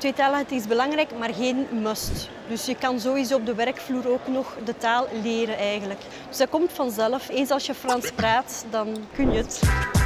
Tweetaligheid is belangrijk, maar geen must. Dus je kan sowieso op de werkvloer ook nog de taal leren eigenlijk. Dus dat komt vanzelf. Eens als je Frans praat, dan kun je het.